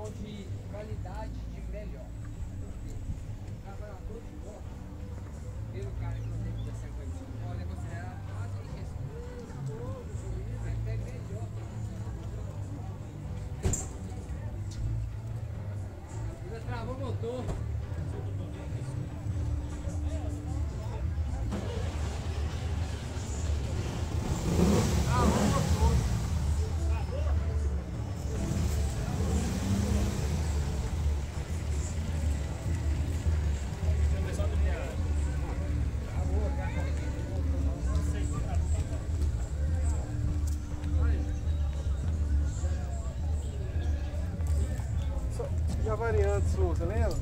questão de qualidade de melhor. O trabalhador de moto, pelo cara que eu tenho que ser conhecido, pode é considerado quase acabou, até melhor. Ainda travou o motor. E a variante sua, você lembra?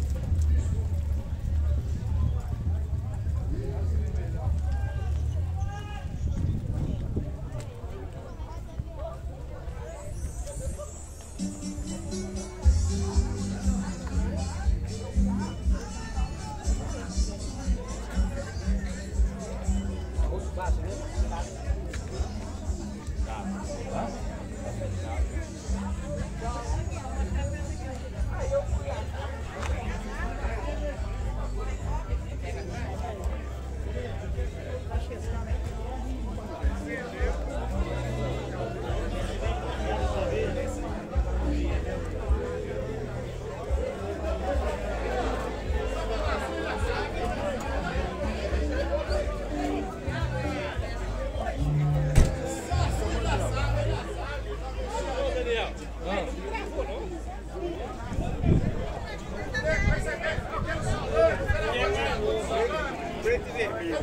Preto e vermelho.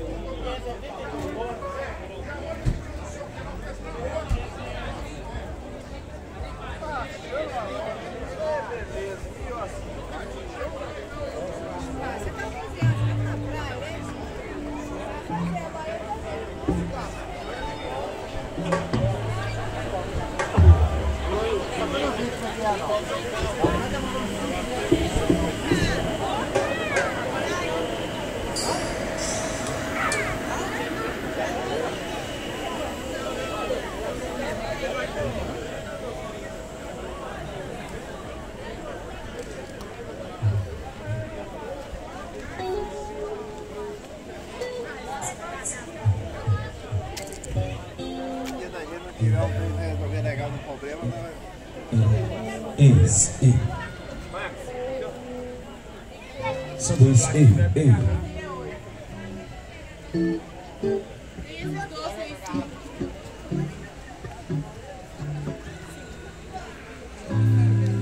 Só dois, ei.